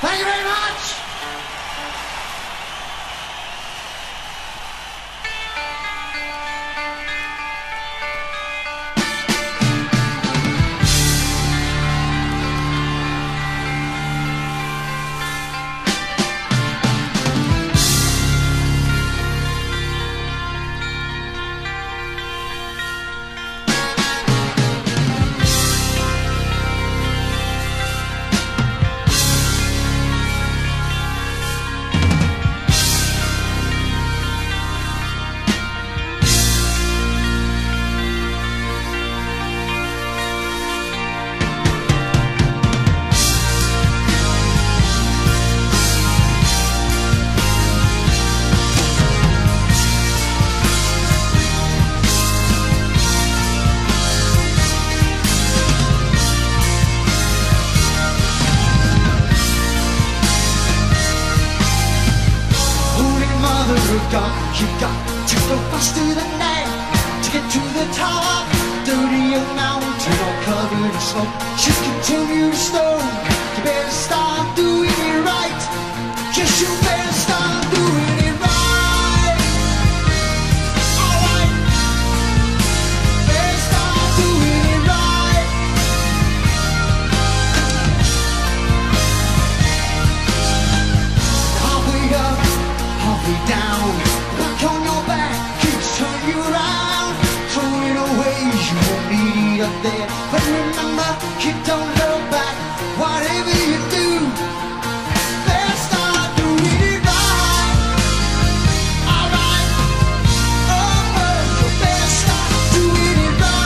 Thank you very much. You got to go faster than that to get to the top. Dirty young mountain all covered in smoke. She's continue to snow. You better start doing it right. Yes, you better start doing it right. Alright. Better start doing it right. Halfway up, halfway down. On your back, keeps turning you around. Throwing away, you won't need it up there. But remember, you don't look back. Whatever you do, better start doing it right. Alright, oh, you better start doing it right.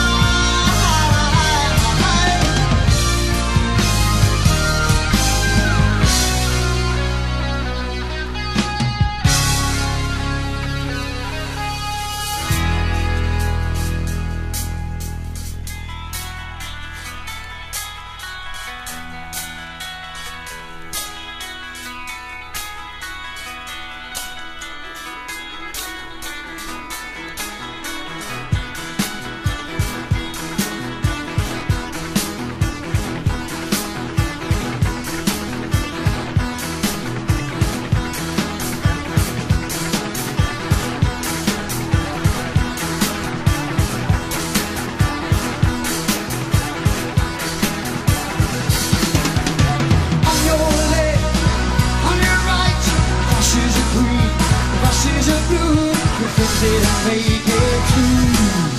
Didn't make it through.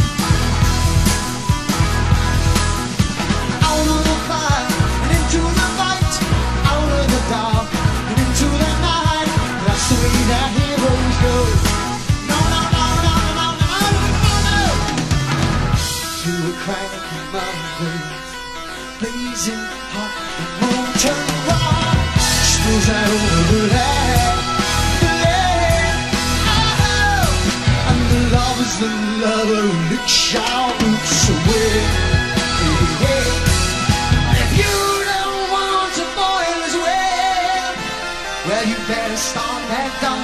Out of the fire and into the light, out of the dark and into the night. That's the way that heroes go. No, no, no, no, no, no, no, no, no. Through a crack in my veins, blazing hot, the moon turned wild. Spills out over there. Love is the lover who shouts away. And if you don't want to boil as well, you better start that down.